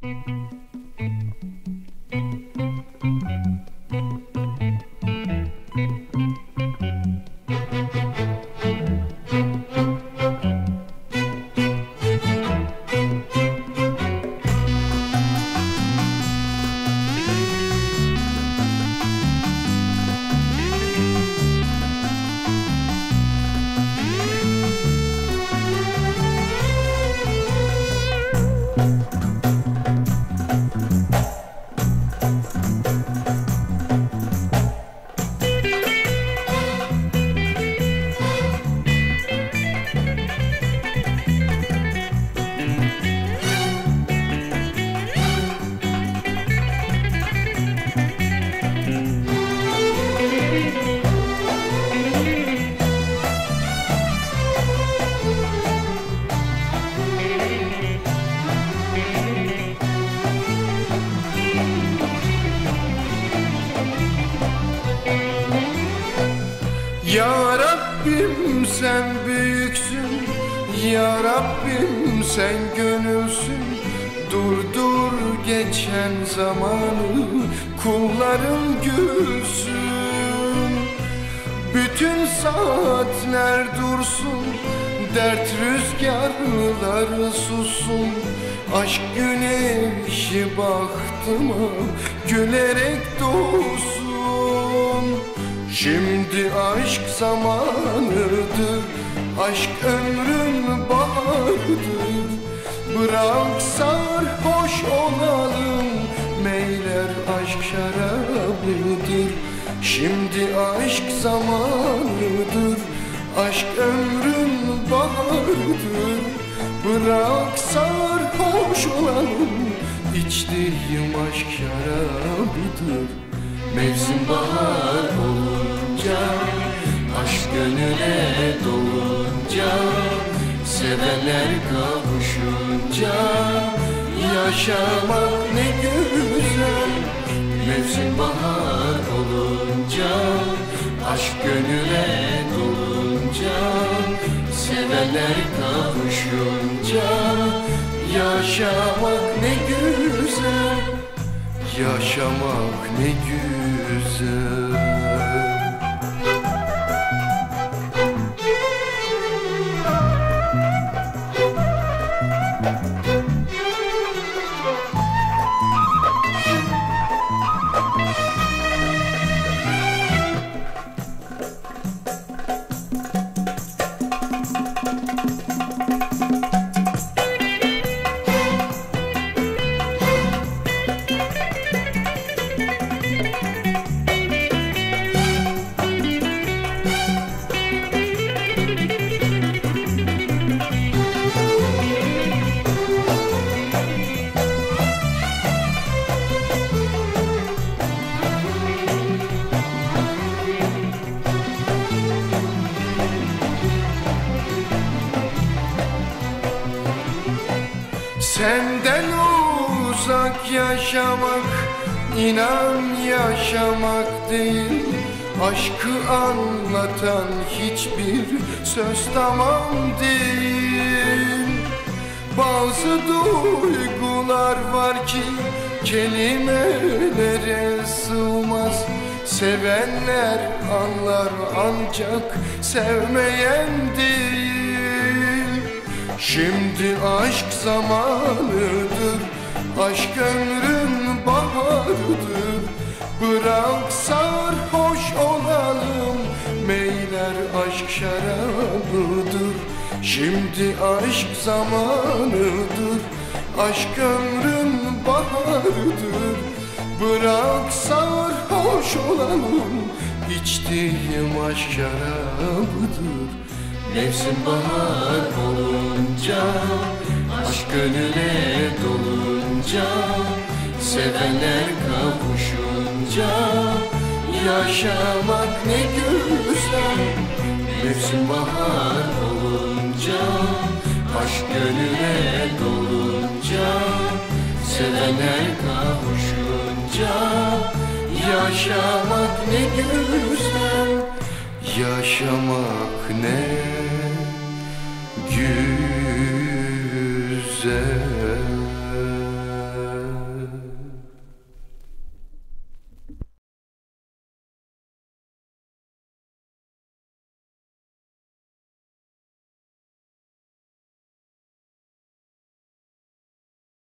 Ya Rabbim sen büyüksün, Ya Rabbim sen gönülsün. Durdur geçen zamanı, kulların gülsün. Bütün saatler dursun, dert rüzgarları sussun. Aşk güneşi baktıma gülerek doğsun. Şimdi aşk zamanıdır, aşk ömrün baharıdır. Bırak sarhoş olalım, meyler aşk şarabıdır. Şimdi aşk zamanıdır, aşk ömrün baharıdır. Bırak sarhoş olalım, içtiğim aşk şarabıdır. Mevsim bahar olunca, aşk gönüle dolunca, sevenler kavuşunca, yaşamak ne güzel. Mevsim bahar olunca, aşk gönüle dolunca, sevenler kavuşunca, yaşamak ne güzel. Yaşamak ne güzel. Senden uzak yaşamak, inan yaşamak değil. Aşkı anlatan hiçbir söz tamam değil. Bazı duygular var ki kelimelere sığmaz. Sevenler anlar ancak sevmeyen değil. Şimdi aşk zamanıdır, aşk ömrün baharıdır. Bırak sarhoş olalım, meyler aşk şarabıdır. Şimdi aşk zamanıdır, aşk ömrün baharıdır. Bırak sarhoş olalım, içtiğim aşk şarabıdır. Mevsim bahar olunca, aşk gönüle dolunca, sevenler kavuşunca, yaşamak ne güzel. Mevsim bahar olunca, aşk gönüle dolunca, sevenler kavuşunca, yaşamak ne güzel. Yaşamak ne güzel.